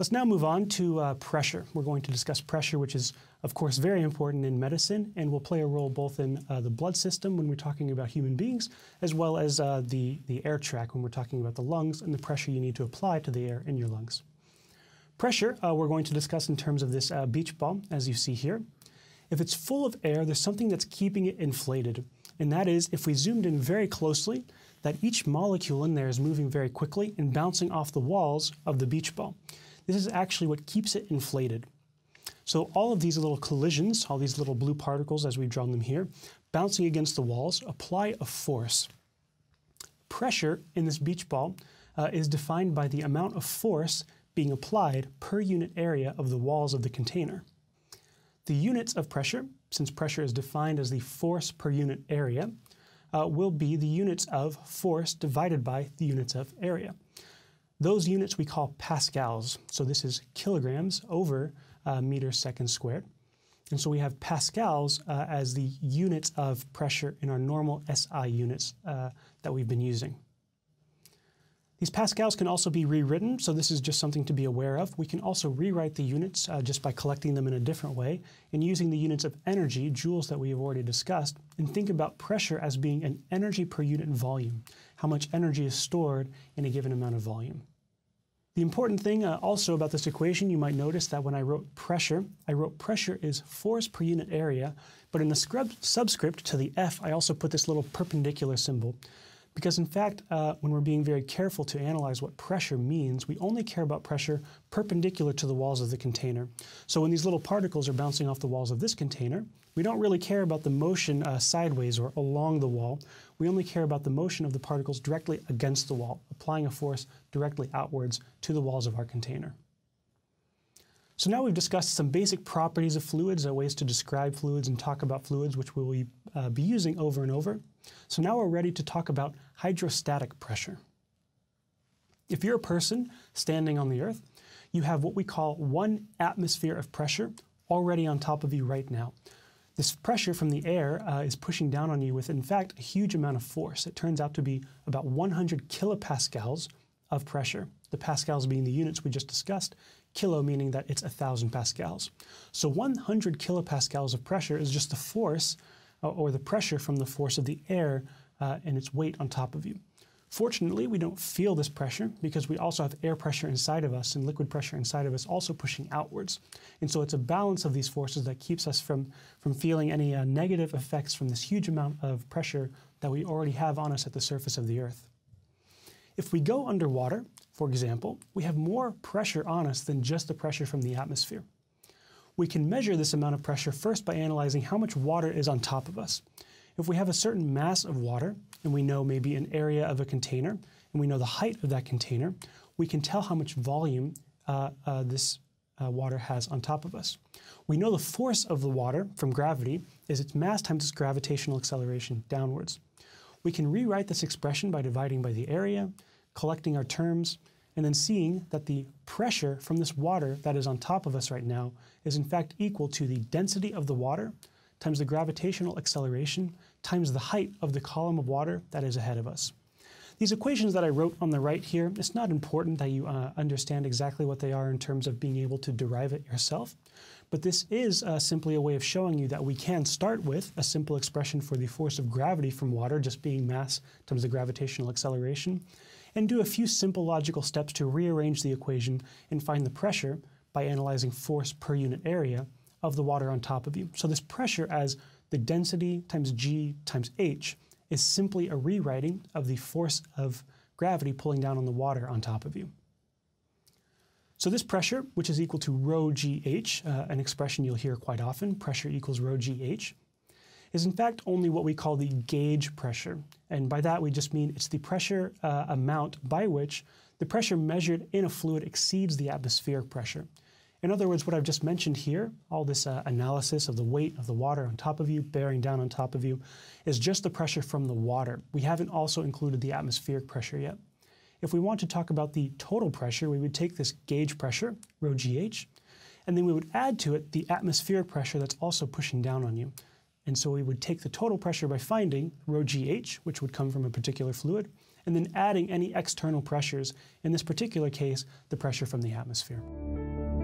Let's now move on to pressure. We're going to discuss pressure, which is, of course, very important in medicine and will play a role both in the blood system when we're talking about human beings, as well as the air tract when we're talking about the lungs and the pressure you need to apply to the air in your lungs. Pressure, we're going to discuss in terms of this beach ball, as you see here. If it's full of air, there's something that's keeping it inflated. And that is, if we zoomed in very closely, that each molecule in there is moving very quickly and bouncing off the walls of the beach ball. This is actually what keeps it inflated. So all of these little collisions, all these little blue particles as we've drawn them here, bouncing against the walls, apply a force. Pressure in this beach ball is defined by the amount of force being applied per unit area of the walls of the container. The units of pressure, since pressure is defined as the force per unit area, will be the units of force divided by the units of area. Those units we call pascals. So this is kilograms over meters seconds squared. And so we have pascals as the units of pressure in our normal SI units that we've been using. These pascals can also be rewritten, so this is just something to be aware of. We can also rewrite the units just by collecting them in a different way and using the units of energy, joules that we have already discussed, and think about pressure as being an energy per unit volume, how much energy is stored in a given amount of volume. The important thing also about this equation, you might notice that when I wrote pressure is force per unit area, but in the subscript to the F, I also put this little perpendicular symbol. Because in fact, when we're being very careful to analyze what pressure means, we only care about pressure perpendicular to the walls of the container. So when these little particles are bouncing off the walls of this container, we don't really care about the motion sideways or along the wall. We only care about the motion of the particles directly against the wall, applying a force directly outwards to the walls of our container. So now we've discussed some basic properties of fluids, ways to describe fluids and talk about fluids, which we will be using over and over. So now we're ready to talk about hydrostatic pressure. If you're a person standing on the Earth, you have what we call 1 atmosphere of pressure already on top of you right now. This pressure from the air is pushing down on you with, in fact, a huge amount of force. It turns out to be about 100 kilopascals of pressure, the pascals being the units we just discussed, kilo meaning that it's 1,000 pascals. So 100 kilopascals of pressure is just the force or the pressure from the force of the air and its weight on top of you. Fortunately, we don't feel this pressure because we also have air pressure inside of us and liquid pressure inside of us also pushing outwards. And so it's a balance of these forces that keeps us from feeling any negative effects from this huge amount of pressure that we already have on us at the surface of the Earth. If we go underwater, for example, we have more pressure on us than just the pressure from the atmosphere. We can measure this amount of pressure first by analyzing how much water is on top of us. If we have a certain mass of water, and we know maybe an area of a container, and we know the height of that container, we can tell how much volume this water has on top of us. We know the force of the water from gravity is its mass times its gravitational acceleration downwards. We can rewrite this expression by dividing by the area, collecting our terms, and then seeing that the pressure from this water that is on top of us right now is in fact equal to the density of the water times the gravitational acceleration times the height of the column of water that is ahead of us. These equations that I wrote on the right here, it's not important that you understand exactly what they are in terms of being able to derive it yourself, but this is simply a way of showing you that we can start with a simple expression for the force of gravity from water just being mass times the gravitational acceleration, and do a few simple logical steps to rearrange the equation and find the pressure by analyzing force per unit area of the water on top of you. So this pressure as the density times G times H is simply a rewriting of the force of gravity pulling down on the water on top of you. So this pressure, which is equal to rho GH, an expression you'll hear quite often, pressure equals rho GH, is in fact only what we call the gauge pressure. And by that we just mean it's the pressure amount by which the pressure measured in a fluid exceeds the atmospheric pressure. In other words, what I've just mentioned here, all this analysis of the weight of the water on top of you, bearing down on top of you, is just the pressure from the water. We haven't also included the atmospheric pressure yet. If we want to talk about the total pressure, we would take this gauge pressure, rho GH, and then we would add to it the atmospheric pressure that's also pushing down on you. And so we would take the total pressure by finding rho GH, which would come from a particular fluid, and then adding any external pressures, in this particular case, the pressure from the atmosphere.